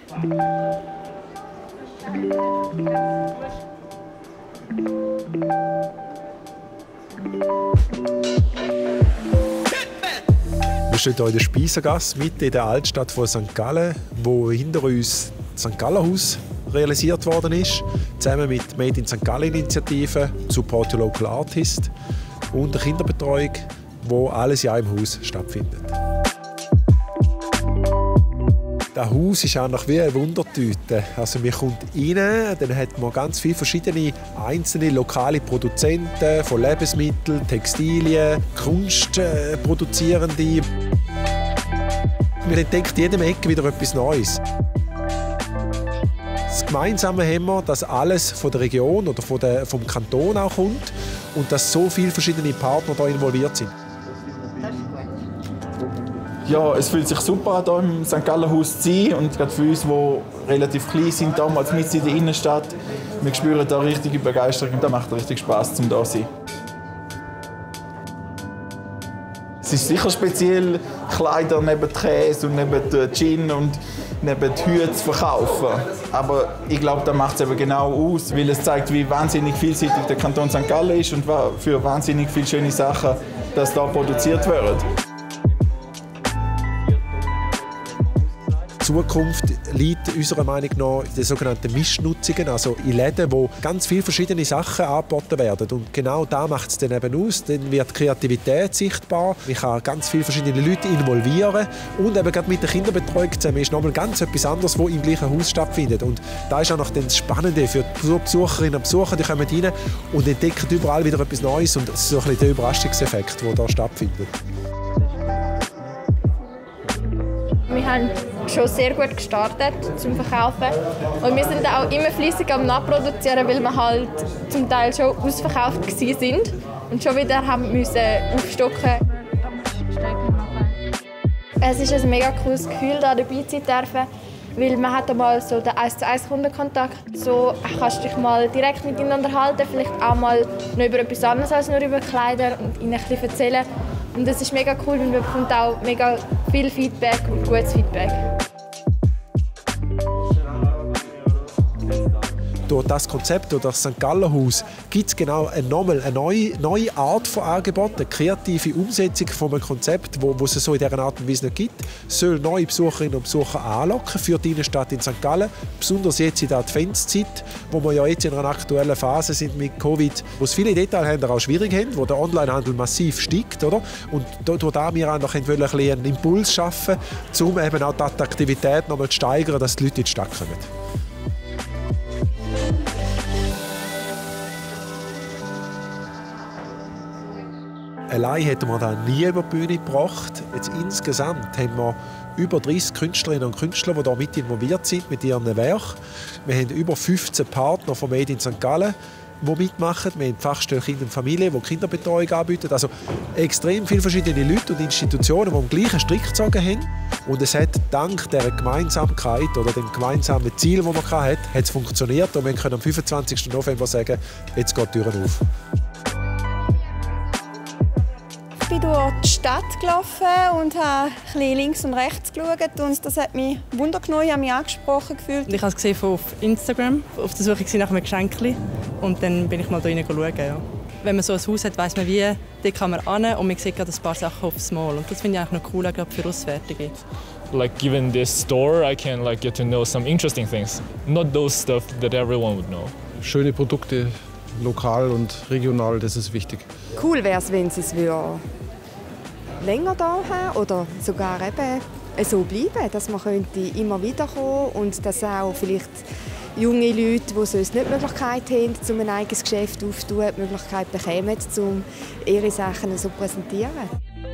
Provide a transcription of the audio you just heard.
Wir stehen hier in der Speisergasse, mitten in der Altstadt von St. Gallen, wo hinter uns das St. Gallen Haus realisiert worden ist, zusammen mit Made in St. Gallen Initiative, Support your Local Artist und der Kinderbetreuung, wo alles Jahr im Haus stattfindet. Das Haus ist eigentlich wie eine Wundertüte. Also man kommt rein, dann hat man ganz viele verschiedene einzelne lokale Produzenten von Lebensmitteln, Textilien, Kunstproduzierende. Man entdeckt in jedem Ecke wieder etwas Neues. Das Gemeinsame haben wir, dass alles von der Region oder vom Kanton auch kommt und dass so viele verschiedene Partner hier involviert sind. Ja, es fühlt sich super an, hier im St. Gallen Haus zu sein. Und gerade für uns, die relativ klein sind, damals mit in der Innenstadt, wir spüren da richtige Begeisterung und da macht richtig Spass, um hier zu sein. Es ist sicher speziell, Kleider neben Käse und neben Gin und neben Hüten zu verkaufen. Aber ich glaube, das macht es eben genau aus, weil es zeigt, wie wahnsinnig vielseitig der Kanton St. Gallen ist und für wahnsinnig viele schöne Sachen, dass hier produziert werden. Die Zukunft liegt unserer Meinung nach in den sogenannten Mischnutzungen, also in Läden, wo ganz viele verschiedene Sachen angeboten werden. Und genau da macht es dann eben aus. Dann wird Kreativität sichtbar. Man kann ganz viele verschiedene Leute involvieren. Und eben gerade mit der Kinderbetreuung zusammen ist nochmal ganz etwas anderes, was im gleichen Haus stattfindet. Und da ist auch noch das Spannende für die Besucherinnen und Besucher. Die kommen rein und entdecken überall wieder etwas Neues. Und das ist so ein bisschen der Überraschungseffekt, der hier stattfindet. Wir haben schon sehr gut gestartet zum Verkaufen und wir sind auch immer fleissig am Nachproduzieren, weil wir halt zum Teil schon ausverkauft sind und schon wieder haben müssen aufstocken. Es ist ein mega cooles Gefühl, da dabei zu dürfen, weil man hat einmal so den 1:1 Kundenkontakt. So kannst du dich mal direkt mit ihnen unterhalten, vielleicht auch mal noch über etwas anderes als nur über Kleider und ihnen ein bisschen erzählen. Und das ist mega cool, weil man bekommt auch mega viel Feedback und gutes Feedback. Durch das Konzept, durch das St. Gallen Haus, gibt es genau eine neue Art von Angebot, eine kreative Umsetzung von einem Konzept, wo es so in dieser Art und Weise nicht gibt. Es soll neue Besucherinnen und Besucher anlocken für die Innenstadt in St. Gallen, besonders jetzt in der Adventszeit, wo wir ja jetzt in einer aktuellen Phase sind mit Covid, wo es viele Detailhändler auch schwierig haben, wo der Onlinehandel massiv steigt, oder? Und durch das wir auch noch ein bisschen einen Impuls schaffen, um eben auch die Attraktivität noch mal zu steigern, dass die Leute in die Stadt kommen. Allein hätten wir das nie über die Bühne gebracht. Jetzt insgesamt haben wir über 30 Künstlerinnen und Künstler, die hier mit involviert sind mit ihren Werken. Wir haben über 15 Partner von Made in St. Gallen, die mitmachen. Wir haben die Fachstelle Kinder und Familie, die Kinderbetreuung anbieten. Also extrem viele verschiedene Leute und Institutionen, die am gleichen Strick gezogen haben. Und es hat dank dieser Gemeinsamkeit oder dem gemeinsamen Ziel, das man hatte, hat es funktioniert. Und wir können am 25. November sagen, jetzt geht die Türen auf. Ich bin durch die Stadt gelaufen und habe ein bisschen links und rechts geschaut. Und das hat mich wundergenommen, ich habe mich angesprochen gefühlt. Ich habe es gesehen auf Instagram, auf der Suche nach einem Geschenk. Und dann bin ich mal da rein schauen. Ja. Wenn man so ein Haus hat, weiss man wie, da kann man hin und man sieht gerade ein paar Sachen aufs Mal. Und das finde ich eigentlich noch cool, gerade für Auswärtige. Like given this store, I can get to know some interesting things. Not those stuff that everyone would know. Schöne Produkte, lokal und regional, das ist wichtig. Cool wäre es, wenn sie es länger da haben oder sogar eben so bleiben, dass man immer wieder kommen und dass auch vielleicht junge Leute, die sonst nicht die Möglichkeit haben, um ein eigenes Geschäft aufzutun, die Möglichkeit bekommen, um ihre Sachen so zu präsentieren.